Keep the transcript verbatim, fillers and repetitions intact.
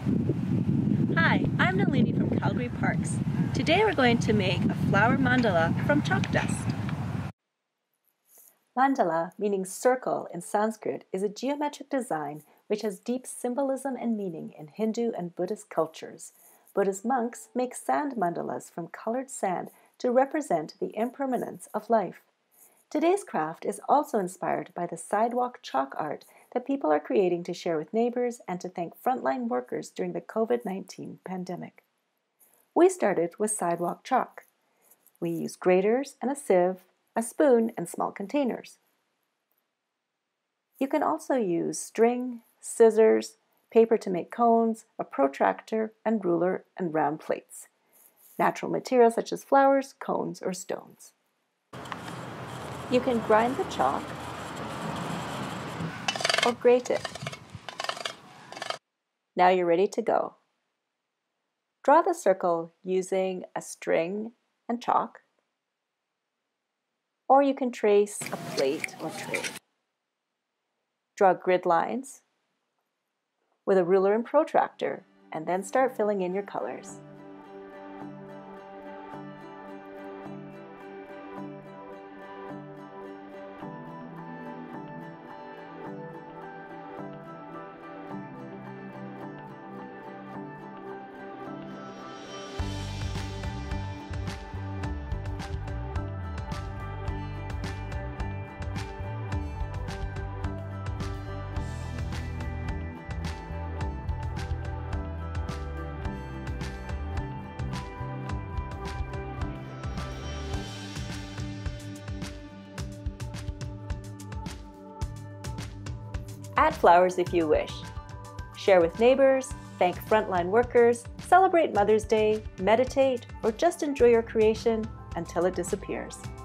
Hi, I'm Nalini from Calgary Parks. Today we're going to make a flower mandala from chalk dust. Mandala, meaning circle in Sanskrit, is a geometric design which has deep symbolism and meaning in Hindu and Buddhist cultures. Buddhist monks make sand mandalas from colored sand to represent the impermanence of life. Today's craft is also inspired by the sidewalk chalk art that people are creating to share with neighbors and to thank frontline workers during the COVID nineteen pandemic. We started with sidewalk chalk. We used graters and a sieve, a spoon, and small containers. You can also use string, scissors, paper to make cones, a protractor, and ruler and round plates. Natural materials such as flowers, cones, or stones. You can grind the chalk or grate it. Now you're ready to go. Draw the circle using a string and chalk, or you can trace a plate or tray. Draw grid lines with a ruler and protractor, and then start filling in your colors. Add flowers if you wish. Share with neighbors, thank frontline workers, celebrate Mother's Day, meditate, or just enjoy your creation until it disappears.